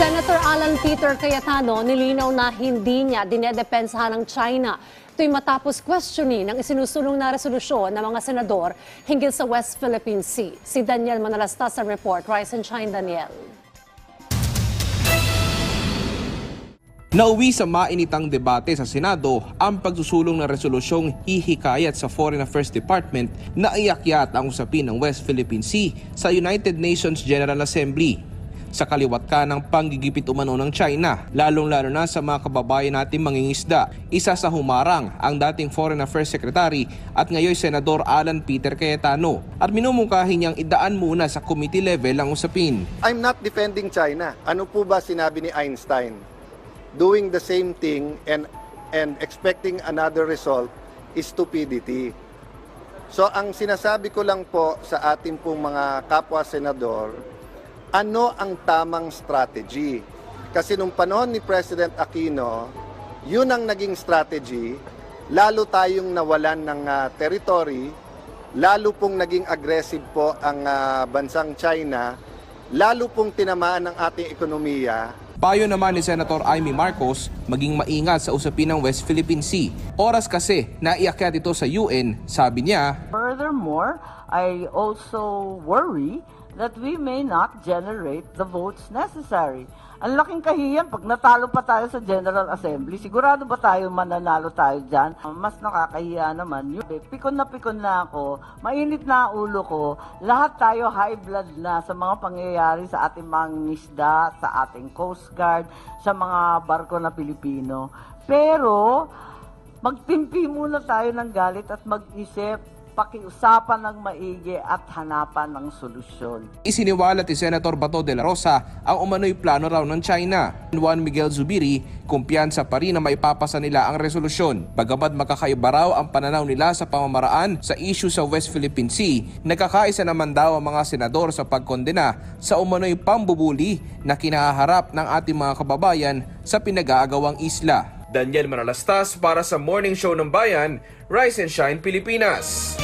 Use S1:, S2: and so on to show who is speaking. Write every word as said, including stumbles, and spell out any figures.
S1: Senator Alan Peter Cayetano nilinaw na hindi niya dinedepensahan ng China. Ito'y matapos questioning ng isinusulong na resolusyon ng mga senador hinggil sa West Philippine Sea. Si Daniel Manalastas sa report. Rise and shine, Daniel.
S2: Nauwi sa mainitang debate sa Senado ang pagsusulong ng resolusyong hihikayat sa Foreign Affairs Department na iakyat ang usapin ng West Philippine Sea sa United Nations General Assembly. Sa kaliwat ka ng panggigipit umano ng China, lalong-lalo na sa mga kababayan nating mangingisda, isa sa humarang ang dating Foreign Affairs Secretary at ngayon Senador Alan Peter Cayetano at minumungkahi niyang idaan muna sa committee level ang usapin.
S3: I'm not defending China. Ano po ba sinabi ni Einstein? Doing the same thing and and expecting another result is stupidity. So ang sinasabi ko lang po sa ating pong mga kapwa senador, ano ang tamang strategy? Kasi nung panahon ni President Aquino, yun ang naging strategy, lalo tayong nawalan ng uh, territory, lalo pong naging aggressive po ang uh, bansang China, lalo pong tinamaan ng ating ekonomiya.
S2: Payo naman ni Senator Amy Marcos maging maingat sa usapin ng West Philippine Sea. Oras kasi na iakyat ito sa U N, sabi niya.
S4: Furthermore, I also worry that we may not generate the votes necessary. Ang laking kahiyan pag natalo pa tayo sa General Assembly, sigurado ba tayo mananalo tayo dyan? Mas nakakahiya naman yun. Pikon na pikon na ako, mainit na ulo ko, lahat tayo high blood na sa mga pangyayari sa ating mga isda, sa ating Coast Guard, sa mga barko na Pilipino. Pero magtimpi muna tayo ng galit at mag-isip, pakiusapan ng maigi at hanapan ng solusyon.
S2: Isiniwalat ni Senator Bato de la Rosa ang umano'y plano raw ng China. Juan Miguel Zubiri, kumpiyansa pa rin na maipapasa nila ang resolusyon. Bagamat makakaiba raw ang pananaw nila sa pamamaraan sa issue sa West Philippine Sea, nagkakaisa naman daw ang mga senador sa pagkondena sa umano'y pambubuli na kinaharap ng ating mga kababayan sa pinag-aagawang isla. Daniel Manalastas para sa Morning Show ng Bayan, Rise and Shine Pilipinas.